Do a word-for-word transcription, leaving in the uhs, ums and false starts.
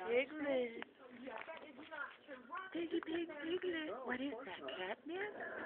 Piglet. Piggy, pig, piglet. What is that, catnip?